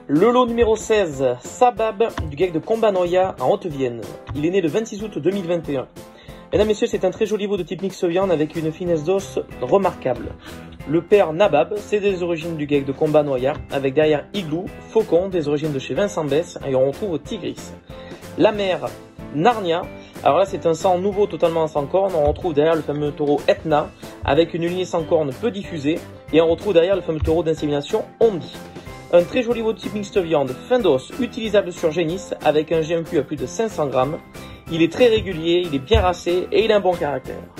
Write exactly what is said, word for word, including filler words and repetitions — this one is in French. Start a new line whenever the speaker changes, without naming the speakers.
Le lot numéro seize, Sabab, du GEC de Combat-Noya en Haute-Vienne. Il est né le vingt-six août deux mille vingt et un. Mesdames, messieurs, c'est un très joli veau de type mix viande avec une finesse d'os remarquable. Le père Nabab, c'est des origines du GEC de Combat-Noya, avec derrière Igloo, Faucon, des origines de chez Vincent Besse, et on retrouve Tigris. La mère Narnia, alors là c'est un sang nouveau totalement sans cornes, on retrouve derrière le fameux taureau Etna, avec une lignée sans cornes peu diffusée, et on retrouve derrière le fameux taureau d'insémination Ondi. Un très joli veau de type mixte viande, fin d'os, utilisable sur génisse, avec un G M Q à plus de cinq cents grammes. Il est très régulier, il est bien racé et il a un bon caractère.